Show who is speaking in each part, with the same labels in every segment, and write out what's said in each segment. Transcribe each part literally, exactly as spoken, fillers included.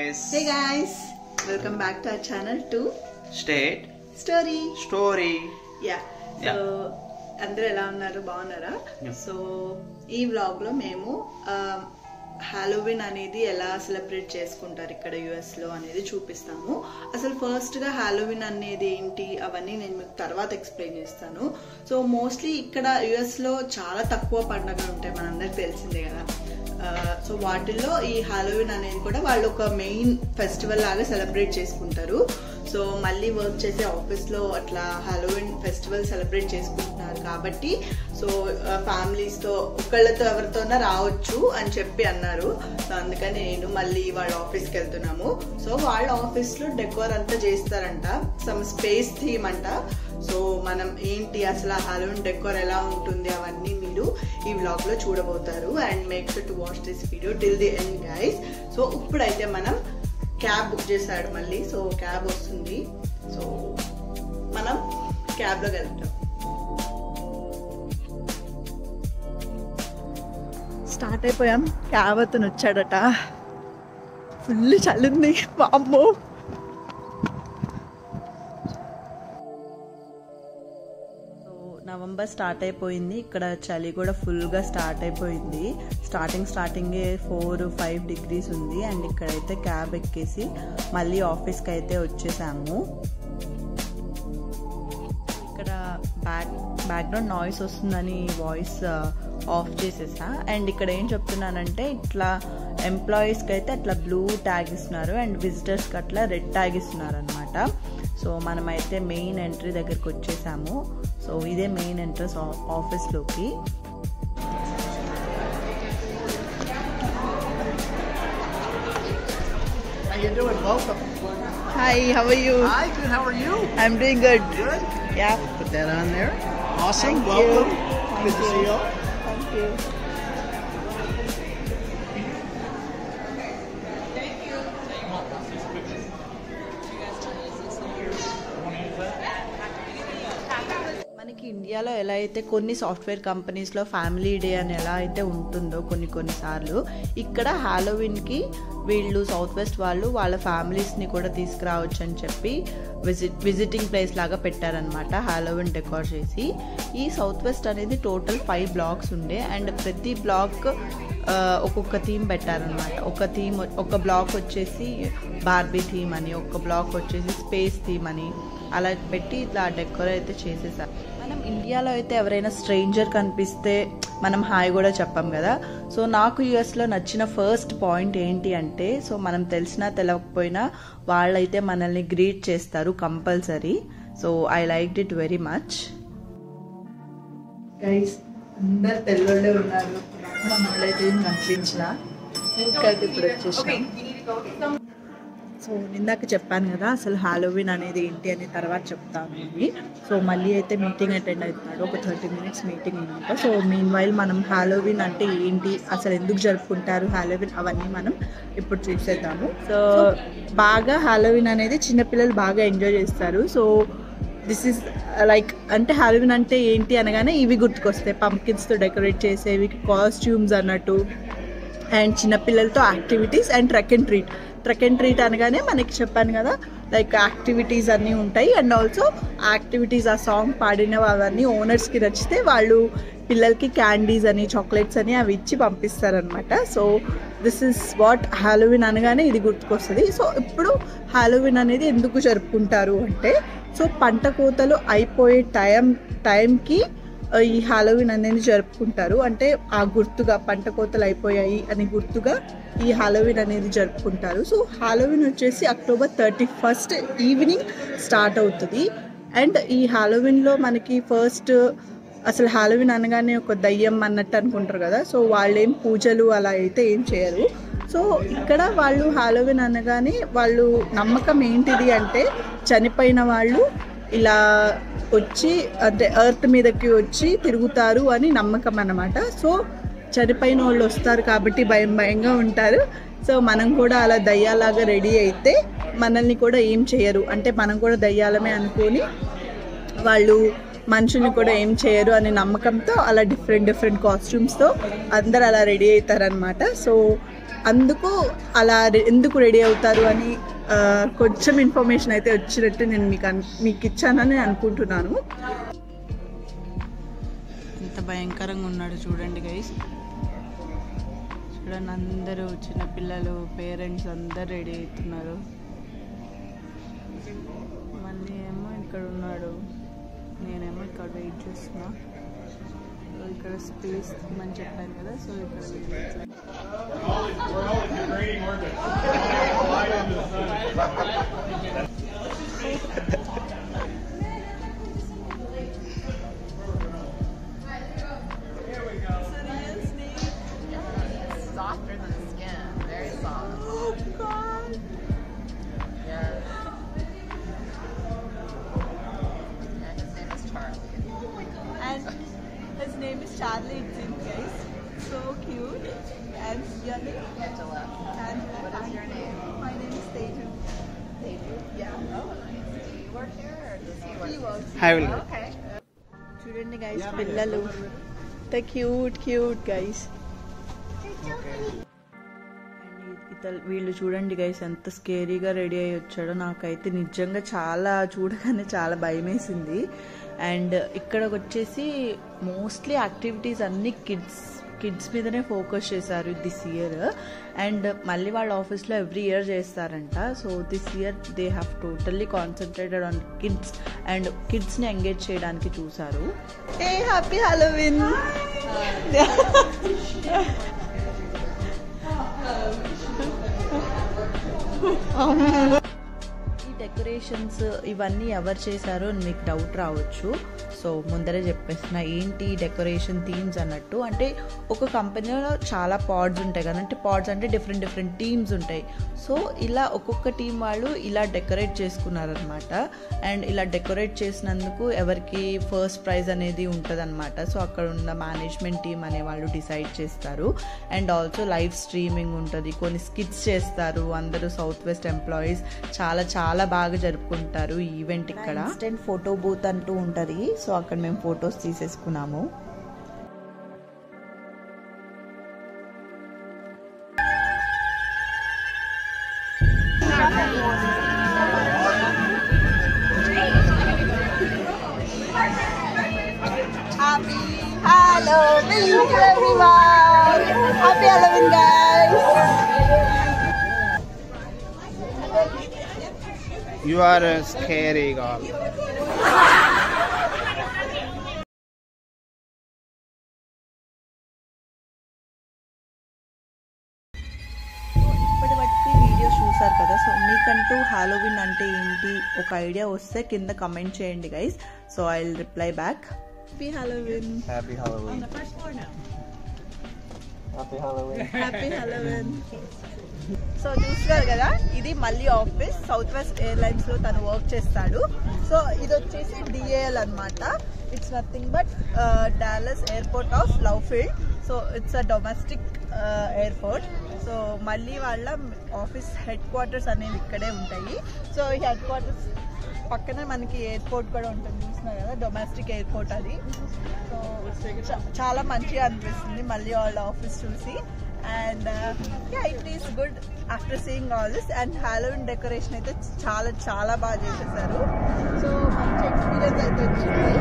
Speaker 1: guys.
Speaker 2: Hey guys, welcome back to our channel to
Speaker 1: State
Speaker 2: Story.
Speaker 1: Story.
Speaker 2: Yeah. So అందరూ ఎలా ఉన్నారు, బాగున్నారా? So ఈ వ్లాగ్ లో మేము హాలోవిన్ అనేది ఎలా సెలబ్రేట్ చేసుకుంటారు ఇక్కడ యుఎస్ లో అనేది చూపిస్తాము. అసలు ఫస్ట్ గా హాలోవిన్ అనేది ఏంటి అవన్నీ నేను మీకు తర్వాత ఎక్స్ప్లెయిన్ చేస్తాను. సో మోస్ట్లీ ఇక్కడ యుఎస్ లో చాలా తక్కువ పండుగలు ఉంటాయి, మనందరికి తెలిసిందే కదా. సో వాటిల్లో ఈ హాలోవిన్ అనేది కూడా వాళ్ళు ఒక మెయిన్ ఫెస్టివల్ లాగా సెలబ్రేట్ చేసుకుంటారు. సో మళ్ళీ వర్క్ చేసే ఆఫీస్లో అట్లా హాలోవిన్ ఫెస్టివల్ సెలబ్రేట్ చేసుకుంటున్నారు కాబట్టి సో ఫ్యామిలీస్తో ఒకళ్ళతో ఎవరితోనా రావచ్చు అని చెప్పి అన్నారు. సో అందుకని నేను మళ్ళీ వాళ్ళ ఆఫీస్కి వెళ్తున్నాము. సో వాళ్ళ ఆఫీస్లో డెకోర్ అంతా చేస్తారంట, సమ్ స్పేస్ థీమ్ అంట. సో మనం ఏంటి అసలు హాలోవిన్ డెకోర్ ఎలా ఉంటుంది అవన్నీ మీరు ఈ వ్లాగ్ లో చూడబోతారు. And make sure to watch this video till the end guys. So ఇప్పుడైతే మనం క్యాబ్ బుక్ చేశాడు మళ్ళీ. సో క్యాబ్ వస్తుంది, సో మనం క్యాబ్ లో వెళ్తాం. స్టార్ట్ అయిపోయాం. క్యాబ్ అతను వచ్చాడట, ఫుల్ చల్లింది వామ్మో. నవంబర్ స్టార్ట్ అయిపోయింది, ఇక్కడ చలి కూడా ఫుల్గా స్టార్ట్ అయిపోయింది. స్టార్టింగ్ స్టార్టింగే ఫోర్ ఫైవ్ డిగ్రీస్ ఉంది. అండ్ ఇక్కడైతే క్యాబ్ ఎక్కేసి మళ్ళీ ఆఫీస్కి అయితే వచ్చేసాము. ఇక్కడ బ్యాక్ బ్యాక్గ్రౌండ్ నాయిస్ వస్తుందని వాయిస్ ఆఫ్ చేసేసా. అండ్ ఇక్కడ ఏం చెప్తున్నానంటే ఇట్లా ఎంప్లాయీస్కి అయితే అట్లా బ్లూ ట్యాగ్ ఇస్తున్నారు అండ్ విజిటర్స్కి అట్లా రెడ్ ట్యాగ్ ఇస్తున్నారు అనమాట. సో మనమైతే మెయిన్ ఎంట్రీ దగ్గరికి వచ్చేసాము. సో ఇదే మెయిన్ ఎంట్రన్స్ ఆఫీస్లోకి.
Speaker 3: How you doing? Welcome.
Speaker 2: Hi, how are you?
Speaker 3: Hi, good. How are you?
Speaker 2: I'm doing good.
Speaker 3: Good.
Speaker 2: Yeah.
Speaker 3: Put that on there. Awesome.
Speaker 2: Thank
Speaker 3: Welcome.
Speaker 2: you.
Speaker 3: Good
Speaker 2: Thank
Speaker 3: to
Speaker 2: you.
Speaker 3: see you.
Speaker 2: Thank you. మనకి ఇండియాలో ఎలా అయితే కొన్ని software కంపెనీస్లో family day అని ఎలా అయితే ఉంటుందో కొన్ని కొన్నిసార్లు ఇక్కడ హాలోవిన్కి వీళ్ళు సౌత్ వెస్ట్ వాళ్ళు వాళ్ళ ఫ్యామిలీస్ని కూడా తీసుకురావచ్చు అని చెప్పి విజిట్ విజిటింగ్ ప్లేస్ లాగా పెట్టారనమాట హాలోవిన్ డెకోర్ చేసి. ఈ సౌత్ వెస్ట్ అనేది టోటల్ ఫైవ్ బ్లాక్స్ ఉండే అండ్ ప్రతి బ్లాక్ ఒక్కొక్క థీమ్ పెట్టారనమాట. ఒక థీమ్ ఒక బ్లాక్ వచ్చేసి బార్బీ థీమ్ అని, ఒక బ్లాక్ వచ్చేసి స్పేస్ థీమ్ అని అలా పెట్టి ఇట్లా డెకోర్ అయితే చేసేసారు. మనం ఇండియాలో అయితే ఎవరైనా స్ట్రేంజర్ కనిపిస్తే మనం హాయ్ కూడా చెప్పాం కదా. సో నాకు యుఎస్లో నచ్చిన ఫస్ట్ పాయింట్ ఏంటి అంటే సో మనం తెలిసినా తెలియకపోయినా వాళ్ళైతే మనల్ని గ్రీట్ చేస్తారు compulsory. So I like it very much. Guys అందరు తెల్లోళ్ళే ఉన్నారు, మనోళ్ళైతే కనిపించిన ఊరికైతే ఇప్పుడు వచ్చేసాం. సో నిందాక చెప్పాను కదా అసలు హాలోవిన్ అనేది ఏంటి అని తర్వాత చెప్తాను అని. సో మళ్ళీ అయితే మీటింగ్ అటెండ్ అవుతున్నాడు, ఒక థర్టీ మినిట్స్ మీటింగ్ అనమాట. సో మీన్ వైల్ మనం హాలోవిన్ అంటే ఏంటి, అసలు ఎందుకు జరుపుకుంటారు హాలోవిన్, అవన్నీ మనం ఇప్పుడు చూసేద్దాము. సో బాగా హాలోవిన్ అనేది చిన్నపిల్లలు బాగా ఎంజాయ్ చేస్తారు. సో దిస్ ఈస్ లైక్ అంటే హాలోవిన్ అంటే ఏంటి అనగానే ఇవి గుర్తుకొస్తాయి, పంకిన్స్తో డెకరేట్ చేసేవి, కాస్ట్యూమ్స్ అన్నట్టు, అండ్ చిన్నపిల్లలతో activities and trick and treat. Trick and treat అనగానే మనకి చెప్పాను కదా లైక్ యాక్టివిటీస్ అన్నీ ఉంటాయి. అండ్ ఆల్సో యాక్టివిటీస్ ఆ సాంగ్ పాడినవి అవన్నీ ఓనర్స్కి నచ్చితే వాళ్ళు పిల్లలకి క్యాండీస్ అని చాక్లెట్స్ అని అవి ఇచ్చి పంపిస్తారనమాట. So this is what Halloween అనగానే ఇది గుర్తుకొస్తుంది. సో ఇప్పుడు హాలోవిన్ అనేది ఎందుకు జరుపుకుంటారు అంటే సో పంట కోతలు అయిపోయే టైం టైంకి ఈ హాలోవిన్ అనేది జరుపుకుంటారు. అంటే ఆ గుర్తుగా పంట కోతలు అయిపోయాయి అని గుర్తుగా ఈ హాలోవిన్ అనేది జరుపుకుంటారు. సో హాలోవిన్ వచ్చేసి October thirty first evening start అవుతుంది. అండ్ ఈ హాలోవిన్లో మనకి ఫస్ట్ అసలు హాలోవిన్ అనగానే ఒక దయ్యం అన్నట్టు అనుకుంటారు కదా. సో వాళ్ళు ఏం పూజలు అలా అయితే ఏం చేయరు. సో ఇక్కడ వాళ్ళు హాలోవిన్ అనగానే వాళ్ళు నమ్మకం ఏంటిది అంటే చనిపోయిన వాళ్ళు ఇలా వచ్చి అంటే ఎర్త్ మీదకి వచ్చి తిరుగుతారు అని నమ్మకం అన్నమాట. సో చనిపోయిన వాళ్ళు వస్తారు కాబట్టి భయం భయంగా ఉంటారు. సో మనం కూడా అలా దయ్యాలాగా రెడీ అయితే మనల్ని కూడా ఏం చేయరు, అంటే మనం కూడా దయ్యాలమే అనుకొని వాళ్ళు మనుషుల్ని కూడా ఏం చేయరు అనే నమ్మకంతో అలా డిఫరెంట్ డిఫరెంట్ కాస్ట్యూమ్స్తో అందరు అలా రెడీ అవుతారనమాట. సో అందుకు అలా ఎందుకు రెడీ అవుతారు అని కొంచెం ఇన్ఫర్మేషన్ అయితే వచ్చినట్టు నేను మీకు మీకు ఇచ్చానని అనుకుంటున్నాను. ఎంత భయంకరంగా ఉన్నాడు చూడండి గైస్. చూడండి అందరూ చిన్నపిల్లలు పేరెంట్స్ అందరు రెడీ అవుతున్నారు. మళ్ళీ ఏమో ఇక్కడ ఉన్నాడు, నేనేమో ఇక్కడ వెయిట్ చేస్తున్నా. ఇక్కడ స్పేస్ అని చెప్పాను కదా, సో ఇక్కడ his name is Charlie, it seems, guys. So cute. And your name? Angela. Angela. What is your name? My name is Teju. Teju? Yeah. Oh, nice. Do you work here or does he work? He works.
Speaker 3: I will.
Speaker 2: Oh, okay. చూడండి guys, పిల్లలు. The cute, cute guys. వీళ్ళు చూడండి guys ఎంత స్కేరీగా ready అయ్యి వచ్చాడో. నాకైతే నిజంగా చాలా చూడగానే చాలా భయం వేసింది. అండ్ ఇక్కడికి వచ్చేసి మోస్ట్లీ యాక్టివిటీస్ అన్ని కిడ్స్ కిడ్స్ మీదనే ఫోకస్ చేశారు దిస్ ఇయర్. అండ్ మళ్ళీ వాళ్ళ ఆఫీస్లో ఎవ్రీ ఇయర్ చేస్తారంట. So this year they have totally concentrated on kids and కిడ్స్ని ఎంగేజ్ చేయడానికి చూసారు. A happy Halloween. ఈ డెకరేషన్స్ ఇవన్నీ ఎవరు చేశారో మీకు డౌట్ రావచ్చు. సో ముందరే చెప్పేస్తున్నా ఏంటి డెకరేషన్ థీమ్స్ అన్నట్టు. అంటే ఒక కంపెనీలో చాలా పాడ్స్ ఉంటాయి కదా, అంటే పాడ్స్ అంటే డిఫరెంట్ డిఫరెంట్ టీమ్స్ ఉంటాయి. సో ఇలా ఒక్కొక్క టీం వాళ్ళు ఇలా డెకరేట్ చేసుకున్నారనమాట. అండ్ ఇలా డెకరేట్ చేసినందుకు ఎవరికి ఫస్ట్ ప్రైజ్ అనేది ఉంటుంది అనమాట. సో అక్కడ ఉన్న మేనేజ్మెంట్ టీం అనే వాళ్ళు డిసైడ్ చేస్తారు. అండ్ ఆల్సో లైవ్ స్ట్రీమింగ్ ఉంటుంది, కొన్ని స్కిట్స్ చేస్తారు. అందరూ సౌత్ వెస్ట్ ఎంప్లాయీస్ చాలా చాలా బాగా జరుపుకుంటారు ఈ ఈవెంట్. ఇక్కడ ఇన్స్టెంట్ ఫోటో బూత్ అంటూ ఉంటుంది. సో అక్కడ మేము ఫొటోస్ తీసేసుకున్నాము. Happy Halloween to everyone! Happy Halloween, guys!
Speaker 3: You are a scary girl.
Speaker 2: ఇప్పటి బట్టి వీడియోస్ చూసారు కదా. సో మీకంటూ హాలోవిన్ అంటే ఏంటి ఒక ఐడియా వస్తే కింద కమెంట్ చేయండి guys. So I will reply back. Happy Halloween.
Speaker 3: Happy Halloween. Happy Halloween.
Speaker 2: Happy Halloween. So చూస్తున్నారు కదా, ఇది మళ్ళీ ఆఫీస్ సౌత్ వెస్ట్ ఎయిర్లైన్స్ లో తను వర్క్ చేస్తాడు. సో ఇది వచ్చేసి డిఏఎల్ అనమాట. It's nothing but Dallas airport of Love Field. So it's a domestic airport. So మళ్ళీ వాళ్ళ ఆఫీస్ హెడ్ క్వార్టర్స్ అనేవి ఇక్కడే ఉంటాయి. సో ఈ హెడ్ క్వార్టర్స్ పక్కనే మనకి ఎయిర్పోర్ట్ కూడా ఉంటుంది, చూస్తున్నారు కదా, డొమెస్టిక్ ఎయిర్పోర్ట్ అది. సో చాలా మంచిగా అనిపిస్తుంది మళ్ళీ వాళ్ళ ఆఫీస్ చూసి. And yeah it is good after seeing all this. And Halloween decoration అయితే చాలా చాలా బాగా చేసేసారు. సో మంచి ఎక్స్పీరియన్స్ అయితే వచ్చింది.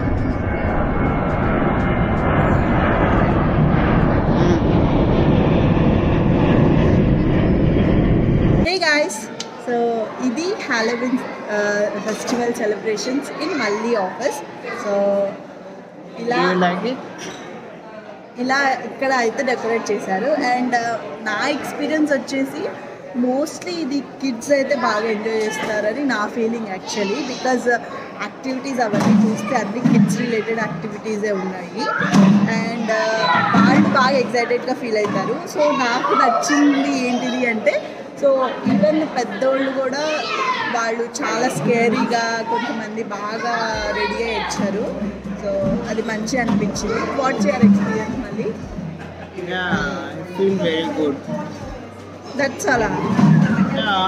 Speaker 2: హే గాయ్స్, సో ఇది హాలోవిన్ ఫెస్టివల్ సెలబ్రేషన్స్ ఇన్ మళ్ళీ ఆఫీస్. సో ఇలా
Speaker 3: Do you like it?
Speaker 2: ఇలా ఇక్కడ అయితే డెకరేట్ చేశారు. అండ్ నా ఎక్స్పీరియన్స్ వచ్చేసి మోస్ట్లీ ఇది కిడ్స్ అయితే బాగా ఎంజాయ్ చేస్తారని నా ఫీలింగ్ యాక్చువల్లీ. బికాజ్ యాక్టివిటీస్ అవన్నీ చూస్తే అన్ని కిడ్స్ రిలేటెడ్ యాక్టివిటీసే ఉన్నాయి. అండ్ వాళ్ళు బాగా ఎక్సైటెడ్గా ఫీల్ అవుతారు. సో నాకు నచ్చింది ఏంటిది అంటే, సో ఈవెన్ పెద్దోళ్ళు కూడా వాళ్ళు చాలా స్కేరీగా కొంతమంది బాగా రెడీ అయ్యి వచ్చారు. సో అది మంచి అనిపించింది. వాట్స్ యువర్ ఎక్స్పీరియన్స్ మళ్ళీ?
Speaker 3: Yeah, I feel very good.
Speaker 2: That's అలా.
Speaker 3: Yeah.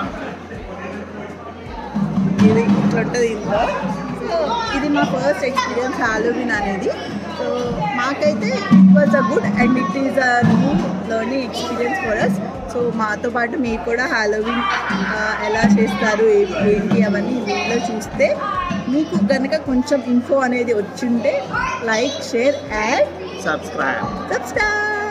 Speaker 2: ఇది ఇట్లా ఉంటుంది ఇంట్లో. సో ఇది మా ఫస్ట్ ఎక్స్పీరియన్స్ హాలోవిన్ అనేది. సో మాకైతే it was a good and it is a new learning experience for us. So మాతో పాటు మీరు కూడా హాలోవీన్ ఎలా చేస్తారు ఏ- ఏంటి అవన్నీ ఈ వీడియోలో చూస్తే మీకు కనుక కొంచెం ఇన్ఫో అనేది వచ్చింటే like share and
Speaker 3: Subscribe.
Speaker 2: Subscribe